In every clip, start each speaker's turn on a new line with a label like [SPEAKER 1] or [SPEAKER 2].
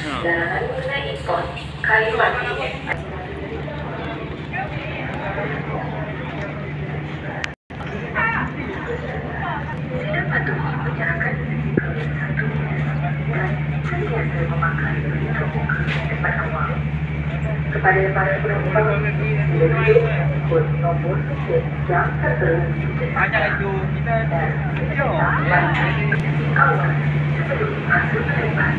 [SPEAKER 1] Larangan mengenai impor kayu mati. Tidak patuhi menjalankan risiko satu dan sentiasa memakai pelindung depan awal. Kepada para penumpang, bila duduk ikut nombor tiket yang tertera di depan dan di awal sebelum masuk ke depan.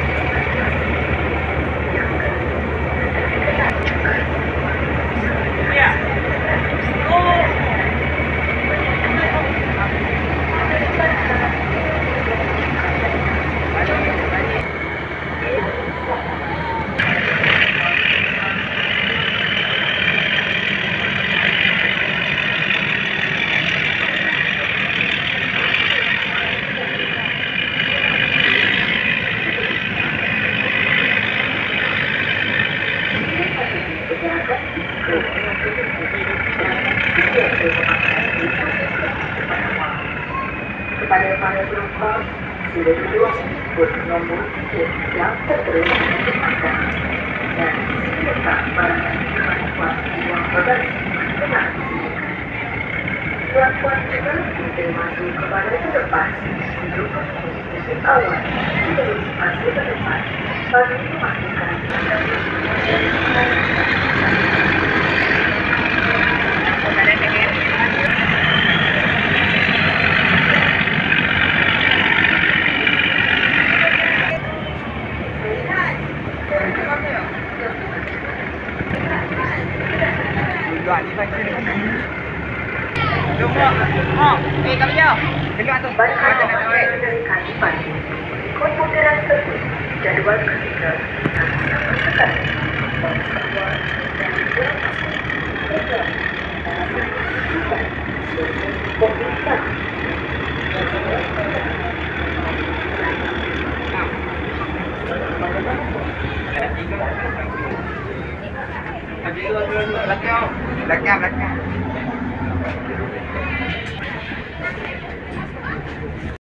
[SPEAKER 1] Kepada para penumpang, sila duduk ikut nombor tiket yang tertera di depan dan sila letak barangan kemampuan di ruang bagasi dengan disediakan. Tuan-tuan juga kita masuk kepada terlepas duduk di awal sebelum masuk ke depan bagi memastikan
[SPEAKER 2] Đoạn đi vạch trên đúng không? Ê, cắm nhau. Dengar tu.
[SPEAKER 1] Komputeran tersebut jadual kerja sekarang
[SPEAKER 2] Belakang.